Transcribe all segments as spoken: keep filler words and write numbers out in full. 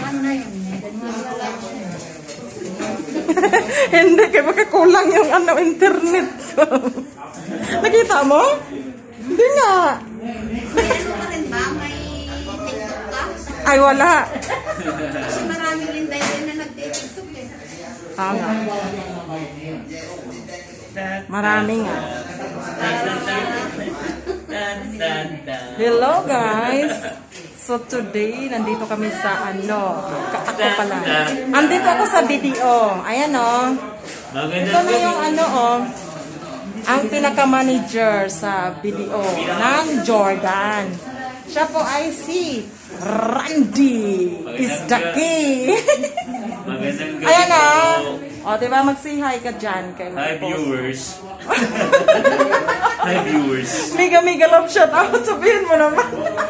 Hindi, kaya baka kulang yung ano, internet ko. Nakita mo? Hindi nga. May ano ka rin ba? May TikTok ka? Ay, wala. Kasi maraming linday din na nag-TikTok eh. Ah, nga. Marami nga. Hello guys! So today, nandito kami sa ano, ako pala. Andito ako sa video. Ayan o. Oh. Ito na yung ano o. Oh, ang pinaka-manager sa video ng Jordan. Siya po ay si Randy is the key. Ayan o. O, diba? Mag-say hi ka dyan. Hi viewers. Hi viewers. Mega mega love shout out. Sabihin mo naman.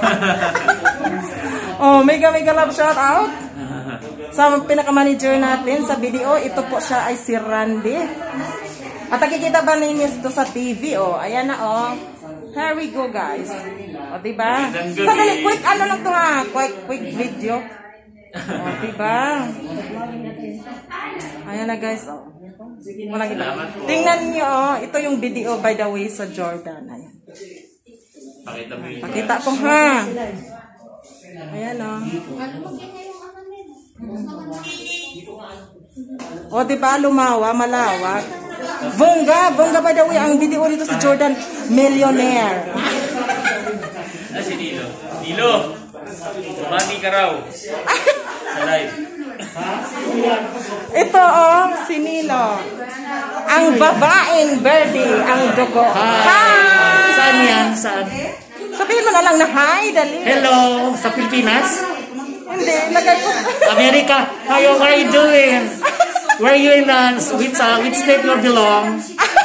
Oh, mega mega love shout out. Sa pinaka-manager natin sa video, ito po siya ay si Randy. At nakikita ba ninyo ito sa T V? Oh, ayan na oh. Here we go guys. O, diba? Sadali, quick ano lang ito ha. Quick, quick video. O, diba? Ayan na guys. Oh. Walang iba. Tingnan nyo oh. Ito yung video by the way sa Jordan. Ayan. Pakita mo yun. Pakita ko ha. Ayan oh. O, diba? Lumawa, malawak. Bongga, bongga by the way, ang video dito sa Jordan, millionaire. Ah, si Nilo. Nilo! Tumati ka raw. Sa live. Ito oh, si Nilo. Ang babaeng Birdie, ang dugo. Hi! Saan yan? Saan? Sabihin mo na lang na hi, dali. Hello! Sa Pilipinas? Hindi, lagay ko. America! How are you doing? Where are you in uh, which, uh, which state you belong?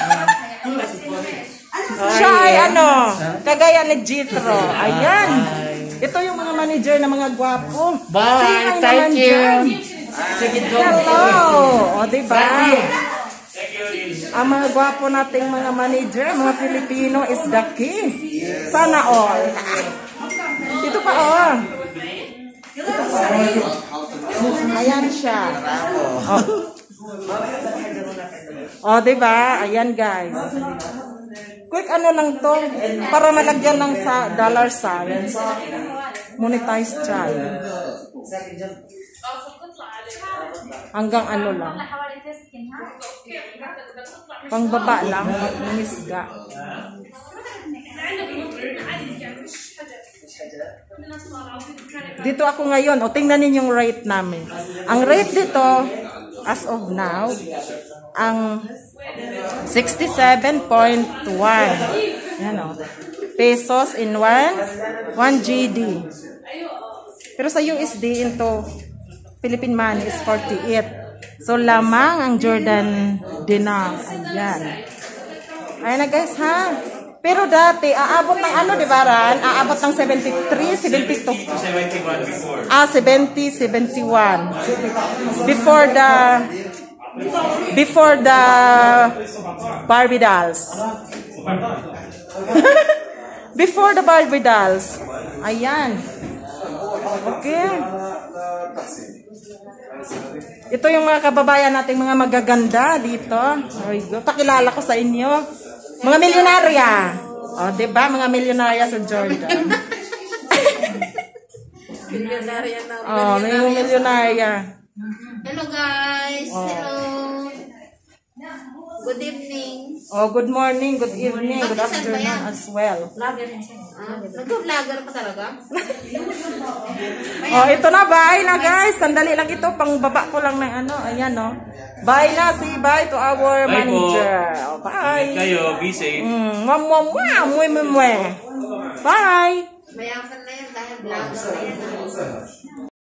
Siya ay ano, kagaya ni Jethro. Ayan. Ito yung mga manager na mga gwapo. Bye! Thank you! Hello! O, diba? Ang mga gwapo nating mga manager, mga Filipino is the key. Sana all. Ito pa oh. Ito pa. Ayan siya. Oh. O, diba? Ayan guys. Quick ano lang to, para malagyan lang sa dollar sign. Monetize channel. Hanggang ano lang. Pangbaba lang, misga. Dito ako ngayon, o tingnan ninyo yung rate namin. Ang rate dito, as of now, ang sixty-seven point one. Yan o. Pesos in one, one G D. Pero sa U S D into Philippine money is forty-eight. So, lamang ang Jordan dinar. Ayan. Ayan na guys ha. Pero dati, aabot ng ano, di ba Ran? Aabot ng seventy-three, seventy-two. seventy-one before. Ah, seventy, seventy-one. Before the... Before the Barbie dolls. Before the Barbie dolls. Ayan. Okay. Ito yung mga kababayan nating mga magaganda dito. Pakilala ko sa inyo. Mga milyonarya. O, diba? Mga milyonarya sa Jordan. Milyonarya na. Oh, may mga milyonarya. Hello guys. Hello. Good evening. Oh, good morning, good evening, good afternoon as well. Vlogger yan siya. Ah, nag-vlogger ka talaga? Oh, ito na, bye na guys. Sandali lang ito, pang baba ko lang ng ano. Ayan, no. Bye na, say bye to our Bye manager. Oh, bye. Kayo, be safe. Mm, mwah, mwah, mwah, mwah, mwah, mwah. Bye. Mayaman na yan dahil vlogger na yan.